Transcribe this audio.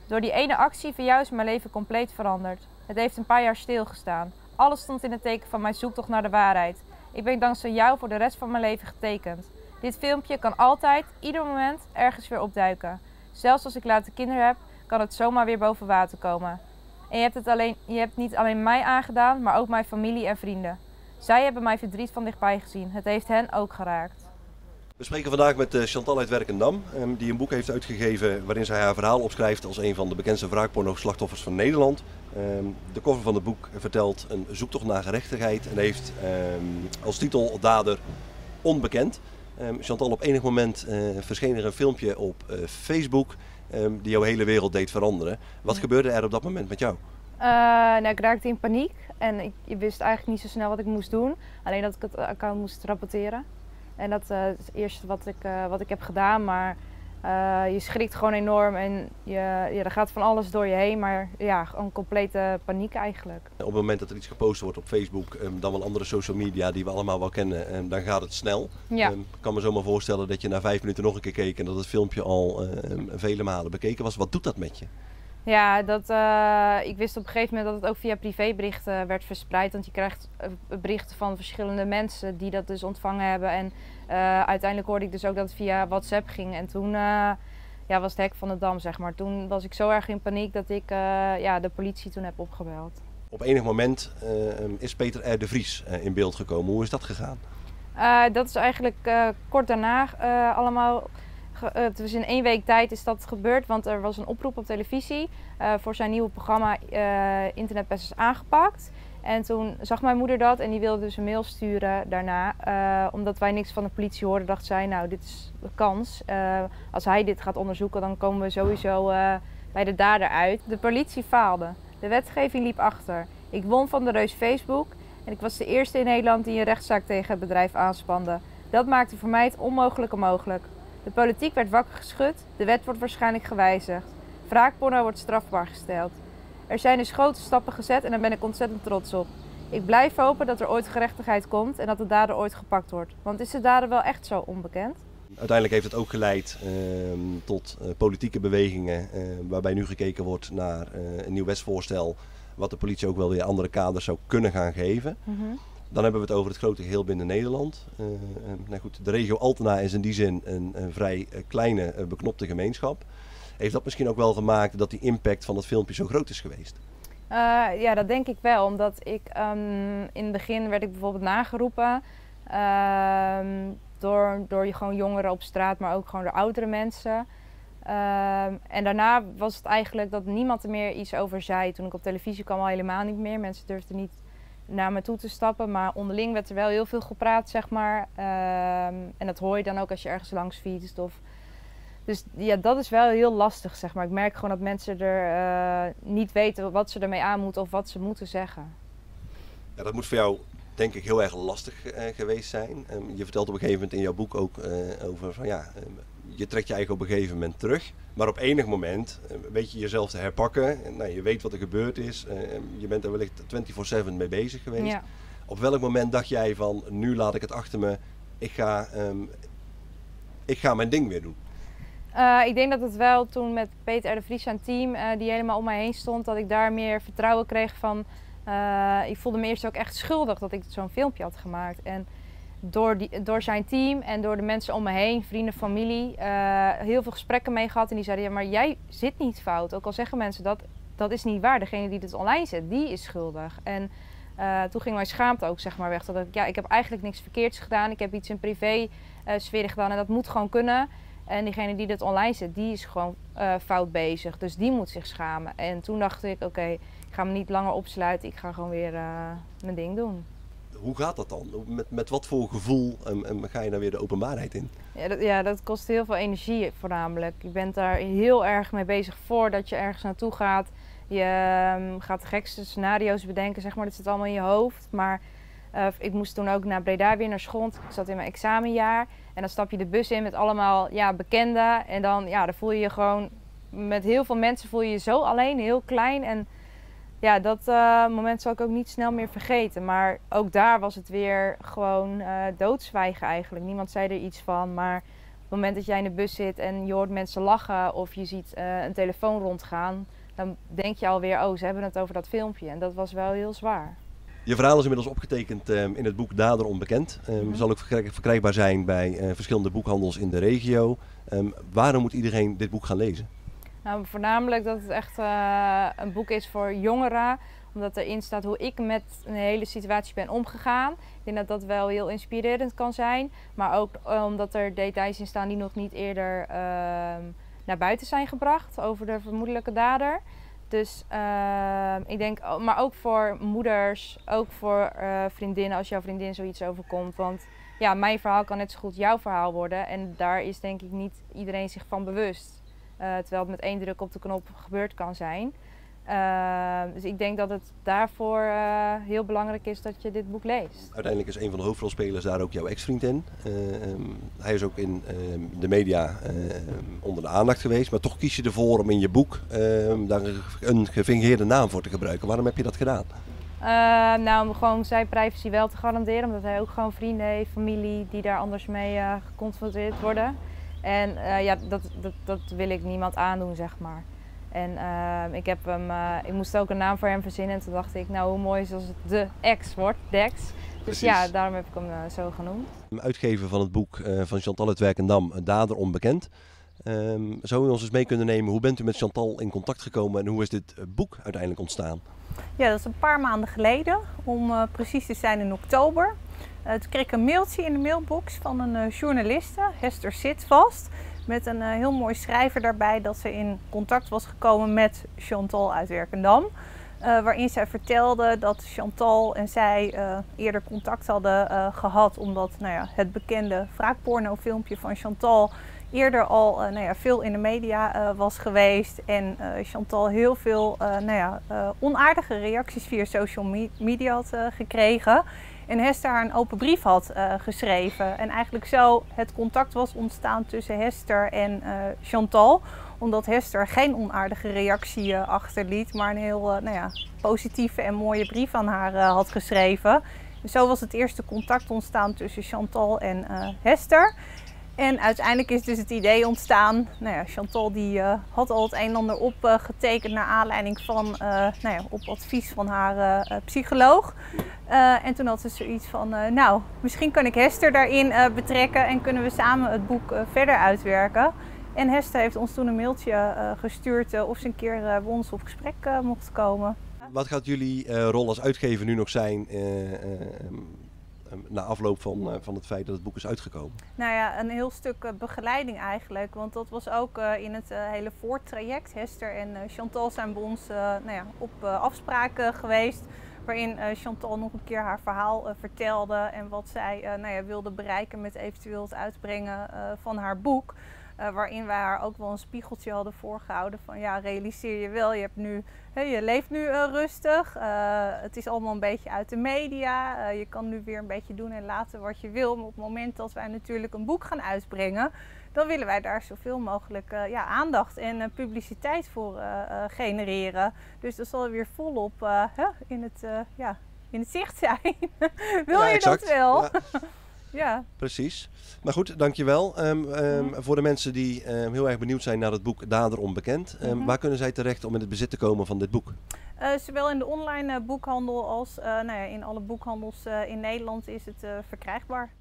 Door die ene actie van jou is mijn leven compleet veranderd. Het heeft een paar jaar stilgestaan. Alles stond in het teken van mijn zoektocht naar de waarheid. Ik ben dankzij jou voor de rest van mijn leven getekend. Dit filmpje kan altijd, ieder moment, ergens weer opduiken. Zelfs als ik later kinderen heb, kan het zomaar weer boven water komen. En je hebt niet alleen mij aangedaan, maar ook mijn familie en vrienden. Zij hebben mijn verdriet van dichtbij gezien. Het heeft hen ook geraakt. We spreken vandaag met Chantal uit Werkendam, die een boek heeft uitgegeven waarin zij haar verhaal opschrijft als een van de bekendste wraakporno-slachtoffers van Nederland. De cover van het boek vertelt een zoektocht naar gerechtigheid en heeft als titel dader onbekend. Chantal, op enig moment verscheen er een filmpje op Facebook die jouw hele wereld deed veranderen. Wat gebeurde er op dat moment met jou? Ik raakte in paniek en ik wist eigenlijk niet zo snel wat ik moest doen. Alleen dat ik het account moest rapporteren. En dat is het eerste wat ik heb gedaan, maar je schrikt gewoon enorm en er gaat van alles door je heen, maar ja, gewoon complete paniek eigenlijk. Op het moment dat er iets gepost wordt op Facebook, dan wel andere social media die we allemaal wel kennen, dan gaat het snel. Ja. Ik kan me zomaar voorstellen dat je na 5 minuten nog een keer keek en dat het filmpje al vele malen bekeken was. Wat doet dat met je? Ja, ik wist op een gegeven moment dat het ook via privéberichten werd verspreid. Want je krijgt berichten van verschillende mensen die dat dus ontvangen hebben. En uiteindelijk hoorde ik dus ook dat het via WhatsApp ging. En toen was het hek van de dam, zeg maar. Toen was ik zo erg in paniek dat ik de politie toen heb opgebeld. Op enig moment is Peter R. de Vries in beeld gekomen. Hoe is dat gegaan? Dat is eigenlijk kort daarna allemaal... Dus in 1 week tijd is dat gebeurd, want er was een oproep op televisie voor zijn nieuwe programma Internetpest is aangepakt. En toen zag mijn moeder dat en die wilde dus een mail sturen daarna. Omdat wij niks van de politie hoorden, dacht zij, nou dit is de kans. Als hij dit gaat onderzoeken, dan komen we sowieso bij de dader uit. De politie faalde. De wetgeving liep achter. Ik won van de reus Facebook en ik was de eerste in Nederland die een rechtszaak tegen het bedrijf aanspande. Dat maakte voor mij het onmogelijke mogelijk. De politiek werd wakker geschud, de wet wordt waarschijnlijk gewijzigd. Wraakporno wordt strafbaar gesteld. Er zijn dus grote stappen gezet en daar ben ik ontzettend trots op. Ik blijf hopen dat er ooit gerechtigheid komt en dat de dader ooit gepakt wordt. Want is de dader wel echt zo onbekend? Uiteindelijk heeft het ook geleid tot politieke bewegingen waarbij nu gekeken wordt naar een nieuw wetsvoorstel wat de politie ook wel weer andere kaders zou kunnen gaan geven. Dan hebben we het over het grote geheel binnen Nederland. De regio Altena is in die zin een vrij kleine beknopte gemeenschap. Heeft dat misschien ook wel gemaakt dat die impact van het filmpje zo groot is geweest? Ja, dat denk ik wel. Omdat ik in het begin werd ik bijvoorbeeld nageroepen door gewoon jongeren op straat, maar ook gewoon door oudere mensen. En daarna was het eigenlijk dat niemand er meer iets over zei. Toen ik op televisie kwam al helemaal niet meer. Mensen durfden niet naar me toe te stappen, maar onderling werd er wel heel veel gepraat, zeg maar. En dat hoor je dan ook als je ergens langs fietst. Dus ja, dat is wel heel lastig, zeg maar. Ik merk gewoon dat mensen er niet weten wat ze ermee aan moeten of wat ze moeten zeggen. Ja, dat moet voor jou denk ik heel erg lastig geweest zijn. Je vertelt op een gegeven moment in jouw boek ook over van je trekt je eigen op een gegeven moment terug. Maar op enig moment weet je jezelf te herpakken. Je weet wat er gebeurd is. Je bent er wellicht 24/7 mee bezig geweest. Ja. Op welk moment dacht jij van nu laat ik het achter me. Ik ga mijn ding weer doen. Ik denk dat het wel toen met Peter R. de Vries zijn team die helemaal om mij heen stond, dat ik daar meer vertrouwen kreeg van. Ik voelde me eerst ook echt schuldig dat ik zo'n filmpje had gemaakt. En door zijn team en door de mensen om me heen, vrienden, familie, heel veel gesprekken mee gehad. En die zeiden, ja, maar jij zit niet fout. Ook al zeggen mensen dat is niet waar. Degene die dit online zet, die is schuldig. En toen ging mijn schaamte ook, zeg maar, weg. Dat ik heb eigenlijk niks verkeerds gedaan. Ik heb iets in privé sfeer gedaan en dat moet gewoon kunnen. En diegene die dit online zet, die is gewoon fout bezig. Dus die moet zich schamen. En toen dacht ik, oké, ik ga me niet langer opsluiten. Ik ga gewoon weer mijn ding doen. Hoe gaat dat dan? Met wat voor gevoel ga je dan weer de openbaarheid in? Ja, dat kost heel veel energie voornamelijk. Je bent daar heel erg mee bezig voordat je ergens naartoe gaat. Je gaat de gekste scenario's bedenken, zeg maar. Dat zit allemaal in je hoofd. Maar ik moest toen ook naar Breda weer naar school. Ik zat in mijn examenjaar. En dan stap je de bus in met allemaal bekenden. En dan voel je je gewoon... Met heel veel mensen voel je je zo alleen, heel klein. En ja, dat moment zal ik ook niet snel meer vergeten. Maar ook daar was het weer gewoon doodzwijgen eigenlijk. Niemand zei er iets van. Maar het moment dat jij in de bus zit en je hoort mensen lachen of je ziet een telefoon rondgaan, dan denk je alweer, oh, ze hebben het over dat filmpje. En dat was wel heel zwaar. Je verhaal is inmiddels opgetekend in het boek Dader onbekend. Zal ook verkrijgbaar zijn bij verschillende boekhandels in de regio. Waarom moet iedereen dit boek gaan lezen? Nou, voornamelijk dat het echt een boek is voor jongeren. Omdat erin staat hoe ik met een hele situatie ben omgegaan. Ik denk dat dat wel heel inspirerend kan zijn. Maar ook omdat er details in staan die nog niet eerder naar buiten zijn gebracht over de vermoedelijke dader. Dus ik denk, maar ook voor moeders, ook voor vriendinnen als jouw vriendin zoiets overkomt. Want ja, mijn verhaal kan net zo goed jouw verhaal worden. En daar is denk ik niet iedereen zich van bewust. Terwijl het met één druk op de knop gebeurd kan zijn. Dus ik denk dat het daarvoor heel belangrijk is dat je dit boek leest. Uiteindelijk is een van de hoofdrolspelers daar ook jouw ex-vriend in. Hij is ook in de media onder de aandacht geweest. Maar toch kies je ervoor om in je boek daar een gefingeerde naam voor te gebruiken. Waarom heb je dat gedaan? Nou, om gewoon zijn privacy wel te garanderen. Omdat hij ook gewoon vrienden heeft, familie die daar anders mee geconfronteerd worden. En ja, dat wil ik niemand aandoen, zeg maar. En ik moest ook een naam voor hem verzinnen en toen dacht ik, nou hoe mooi is als het de ex wordt, Dex. Dus precies. Ja, daarom heb ik hem zo genoemd. Uitgever van het boek van Chantal uit Werkendam, Dader onbekend. Zou u ons eens mee kunnen nemen, hoe bent u met Chantal in contact gekomen en hoe is dit boek uiteindelijk ontstaan? Ja, dat is een paar maanden geleden, om precies te zijn in oktober. Toen kreeg ik een mailtje in de mailbox van een journaliste, Hester Sitvast. Met een heel mooi schrijver daarbij dat ze in contact was gekomen met Chantal uit Werkendam. Waarin zij vertelde dat Chantal en zij eerder contact hadden gehad. Omdat het bekende wraakpornofilmpje van Chantal eerder al veel in de media was geweest. En Chantal heel veel onaardige reacties via social media had gekregen. En Hester haar een open brief had geschreven. En eigenlijk zo het contact was ontstaan tussen Hester en Chantal. Omdat Hester geen onaardige reactie achterliet, maar een heel positieve en mooie brief aan haar had geschreven. Dus zo was het eerste contact ontstaan tussen Chantal en Hester. En uiteindelijk is dus het idee ontstaan, Chantal die had al het een en ander opgetekend naar aanleiding van, op advies van haar psycholoog. En toen had ze zoiets van, misschien kan ik Hester daarin betrekken en kunnen we samen het boek verder uitwerken. En Hester heeft ons toen een mailtje gestuurd of ze een keer bij ons op gesprek mocht komen. Wat gaat jullie rol als uitgever nu nog zijn na afloop van het feit dat het boek is uitgekomen? Nou ja, een heel stuk begeleiding eigenlijk. Want dat was ook in het hele voortraject. Hester en Chantal zijn bij ons op afspraken geweest. Waarin Chantal nog een keer haar verhaal vertelde. En wat zij wilde bereiken met eventueel het uitbrengen van haar boek. Waarin wij haar ook wel een spiegeltje hadden voorgehouden van ja, realiseer je wel, je leeft nu rustig. Het is allemaal een beetje uit de media. Je kan nu weer een beetje doen en laten wat je wil. Maar op het moment dat wij natuurlijk een boek gaan uitbrengen, dan willen wij daar zoveel mogelijk aandacht en publiciteit voor genereren. Dus dat zal weer volop in het zicht zijn. Wil je exact. dat wel? Ja. Ja. Precies. Maar goed, dankjewel. Voor de mensen die heel erg benieuwd zijn naar het boek Dader onbekend. Waar kunnen zij terecht om in het bezit te komen van dit boek? Zowel in de online boekhandel als in alle boekhandels in Nederland is het verkrijgbaar.